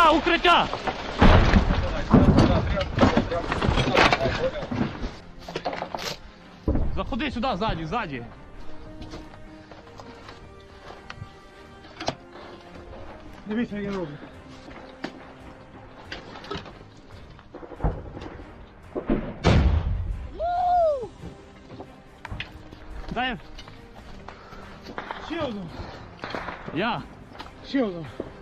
Укриття, укриття! Заходи сюди, ззаді, ззаді. Дивіться, як я роблю. Дай. Ще одну. Я. Ще одну.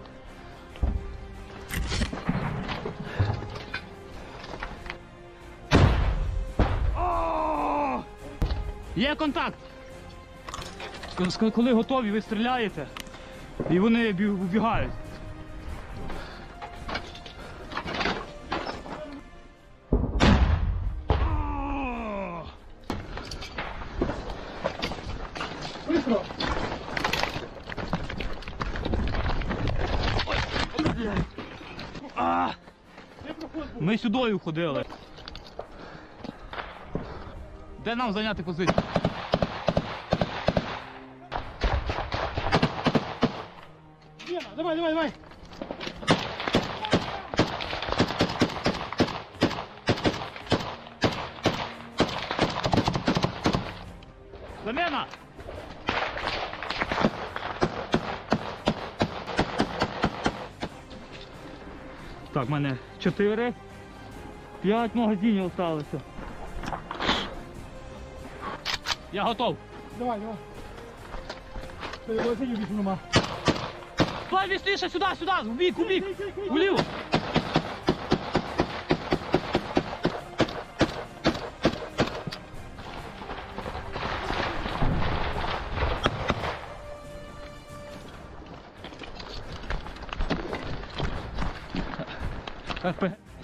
Є контакт. Коли готові, ви стріляєте і вони убігають. Быстро. Ми сюди ходили. Де нам зайняти позицію? Давай, давай, давай. Замена! Так, в мене 4, 5 магазинів залишилося. Я готов. Давай, давай. Магазинів більше нема. Давай вісніше сюди, сюди, в бік, уліво. РПГ.